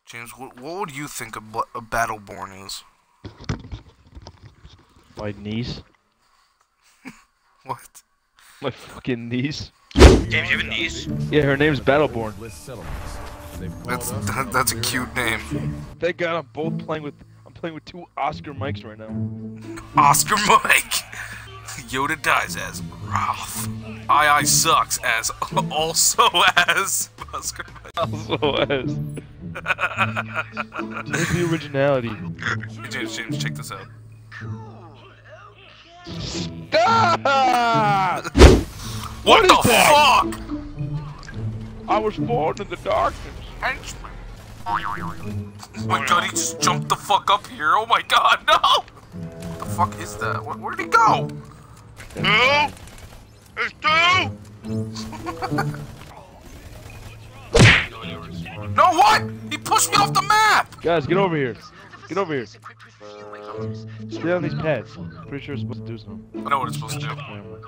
James, what would you think a Battleborn is? My niece. What? My fucking niece. James, you have a niece? Yeah, her name's Battleborn. That's a cute name. Thank God I'm playing with two Oscar mics right now. Oscar Mike! Yoda dies as Ralph. I sucks as also as Oscar Mike. Also as. Where's the originality? Hey, James, check this out. Stop! What the fuck? I was born in the darkness. Henchman. Oh my god, he just jumped the fuck up here. Oh my god, no! What the fuck is that? Where'd he go? Two! There's two! No, what? He pushed me off the map! Guys, get over here. Get over here. Stay on these pads. Pretty sure it's supposed to do something. I know what it's supposed to do.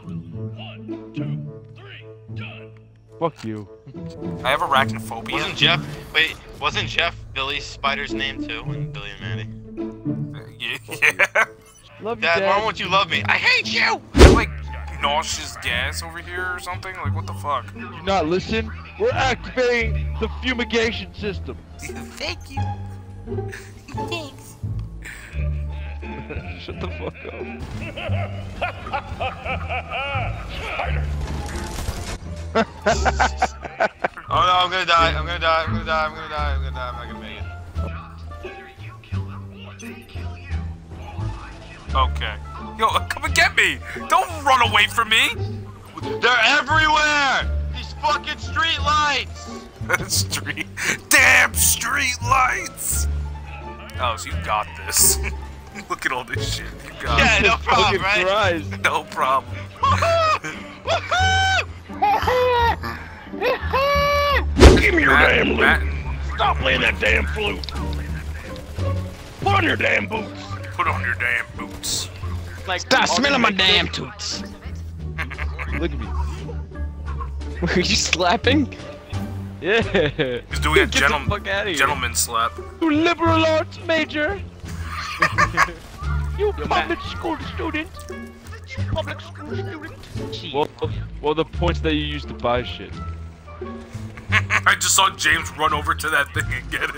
Fuck you. I have arachnophobia. Wasn't Jeff Billy's spider's name too? In Billy and Mandy? Yeah. Love you, Dad, why won't you love me? I hate you! Like nauseous gas over here or something? Like, what the fuck? Do you not listen? We're activating the fumigation system. Thank you. Thanks. Shut the fuck up. Oh no, I'm gonna die, I'm gonna die, I'm gonna die, I'm gonna die, I'm gonna die, I'm not gonna make it. Okay. Yo, come and get me! Don't run away from me! They're everywhere! These fucking street lights! Damn street lights! Oh, so you got this. Look at all this shit. You got Yeah, it. no problem, right? Christ. No problem. Give me your damn loot! Stop playing that damn flute! Put on your damn boots! Put on your damn boots. Stop smelling my damn toots! Look at me. Were you slapping? Yeah. He's doing a Get the fuck outta here. gentleman slap. You liberal arts major. You public school student. Public school student. Well, the points that you use to buy shit. I just saw James run over to that thing and get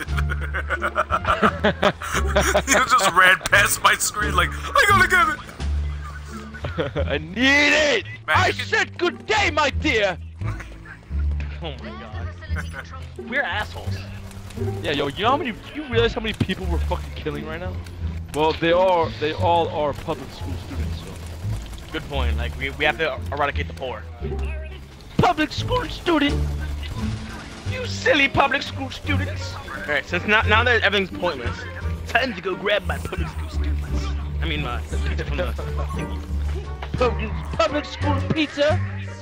it. He just ran past my screen like, I gotta get it. I need it! Man, I you can- said good day, my dear! Oh my god. We're assholes. Yeah, yo, you realize how many people we're fucking killing right now? Well, they all are public school students, so. Good point. Like, we have to eradicate the poor. Public school student! You silly public school students! Alright, since now that everything's pointless, time to go grab my public school students. I mean, pizza from the thingy. Public school pizza?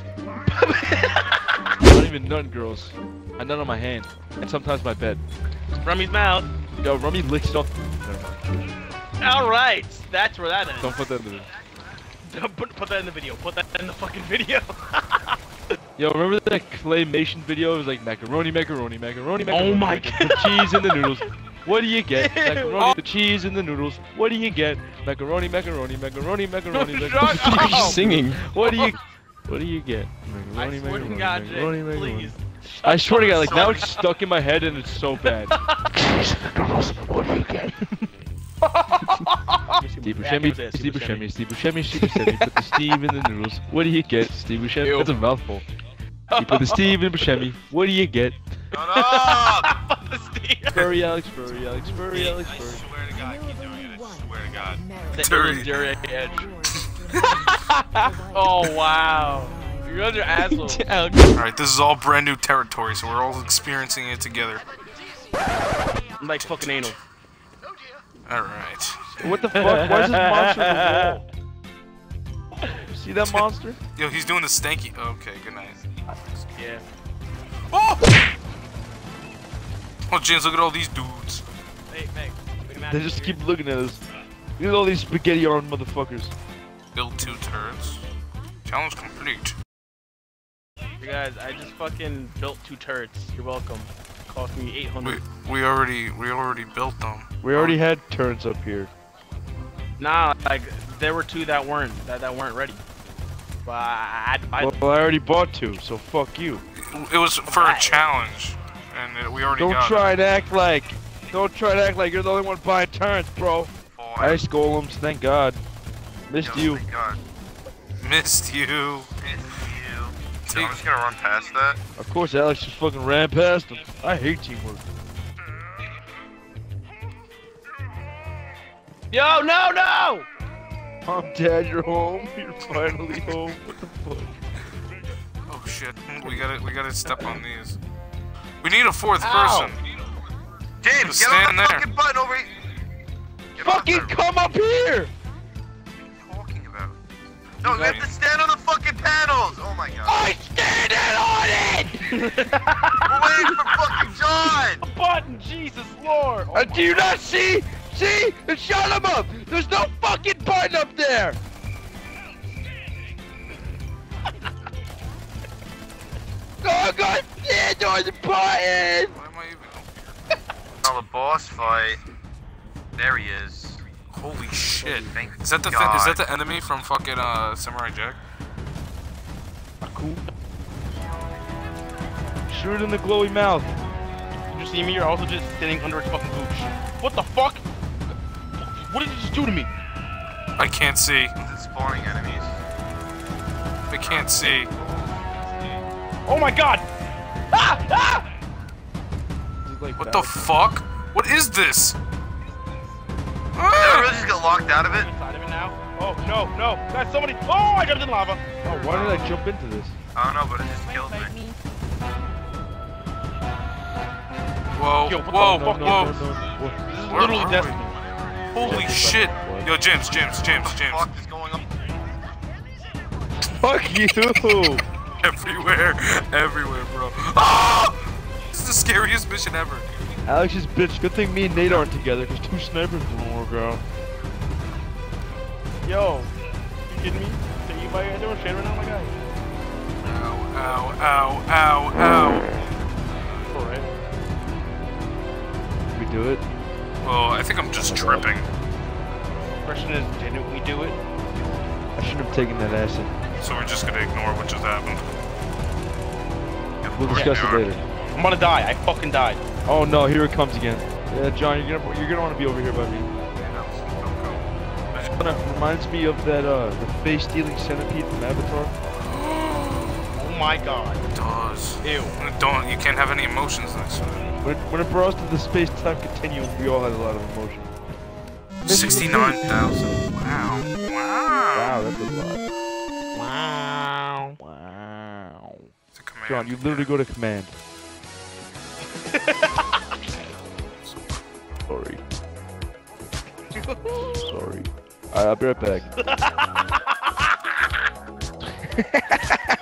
Not even none, girls. I nut on my hand, and sometimes my bed. Rummy's mouth. Yo, Rummy licks it off. Alright, that's where that is. Don't put that in there. Put that in the video. Put that in the fucking video. Yo, remember that claymation video? It was like macaroni, macaroni, macaroni, macaroni. Oh my macaroni, the cheese and the noodles. What do you get? Macaroni, the cheese and the noodles. What do you get? Macaroni, macaroni, macaroni, macaroni, macaroni. Shut up! Singing. What do you get? Macaroni, I swear to macaroni, God, macaroni, Jake, macaroni. please. I swear to God, like now it's stuck in my head and it's so bad. What do you get? Steve Buscemi, Steve Buscemi, Steve Buscemi, Steve Buscemi. Put the Steve in the noodles. What do you get? Steve Buscemi. Ew. That's a mouthful. You put the Steve in Buscemi. What do you get? Shut up! Furry Alex, Furry Alex, Furry Alex, I Furry. swear to God, keep doing it. I swear to God. Dirty. edge. Oh wow. You guys are assholes. Alright, this is all brand new territory, so we're all experiencing it together. I'm like fucking anal. Alright. What the fuck? Why is this monster on the wall? You see that monster? Yo, he's doing the stanky. Okay, good night. Yeah. Oh! Oh, James, look at all these dudes. Hey, Meg. They just keep looking at us. Look at all these spaghetti armed motherfuckers. Build 2 turrets. Challenge complete. You guys, I just fucking built 2 turrets. You're welcome. cost me 800. We already built them. We already had turns up here. Nah, like there were 2 that weren't ready. But I had to buy them. Well, I already bought 2, so fuck you. It was for a challenge, and we already Don't got try it. and act like. Don't try to act like you're the only one buying turns, bro. Ice golems, thank God. Missed you. Thank God. Missed you. So I'm just gonna run past that. Of course, Alex just fucking ran past him. I hate teamwork. Yo, no! Mom, Dad, you're home. You're finally home. What the fuck? Oh shit, we gotta step on these. We need a 4th Ow. person. James, Just get on stand the there. fucking button over here. Get on Fucking there. come up here! What are you talking about? No, we have to stand on the fucking panels. Oh my God. I standing on it! We're waiting for fucking John. Button, Jesus Lord! Oh Do you not see? See? Shut him up! There's no fucking button up there! Oh God, stand on the button! Why am I even up here? Now the boss fight. There he is. Holy shit. Thank Is that the God. is that the enemy from fucking Samurai Jack? Cool. Shoot it in the glowy mouth. You see me? You're also just sitting under its fucking gooch. What the fuck? What did it just do to me? I can't see. It's spawning enemies. I can't see. Oh my God! Ah! Ah! What the fuck? What is this? Did I Ah! really just get locked out of it? Inside of it now. Oh no, no! That's somebody! Oh, I jumped in lava. Oh, why did I jump into this? I don't know, but it just killed me. Whoa, Yo, what the whoa, fuck? whoa. This is Where literally are we? destiny. Holy shit. Yo, James. What the fuck is going on? Fuck you! Everywhere, bro. Ah! This is the scariest mission ever. Alex is bitch. Good thing me and Nate aren't together, because 2 snipers won't work out. Yo, you kidding me? Are you by doing shit right now, my guy? Ow, ow, ow, ow. Alright. Did we do it? Well, I think I'm just tripping. Question is, didn't we do it? I shouldn't have taken that acid. So we're just gonna ignore what just happened. We'll discuss it later. I'm gonna die. I fucking died. Oh no, here it comes again. Yeah, John, you're gonna want to be over here by me. It reminds me of that the face-stealing centipede from Avatar. Oh my God. It does. Ew. Don't. You can't have any emotions next to it. When it brought us to the space-time continuum, we all had a lot of emotion. 69,000. Wow. Wow. Wow, that's a lot. Wow. Wow. It's a command. John, you literally go to command. Sorry. Sorry. Alright, I'll be right back.